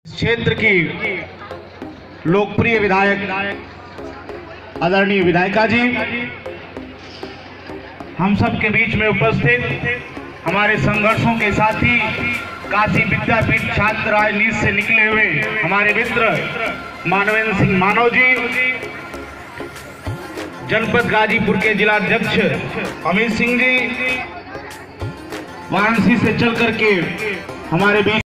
क्षेत्र की लोकप्रिय विधायक आदरणीय विधायिका जी, हम सब के बीच में उपस्थित हमारे संघर्षों के साथी काशी विद्यापीठ छात्र राजनीति से निकले हुए हमारे मित्र मानवेंद्र सिंह मानव जी, जनपद गाजीपुर के जिलाध्यक्ष अमित सिंह जी, वाराणसी से चल करके हमारे बीच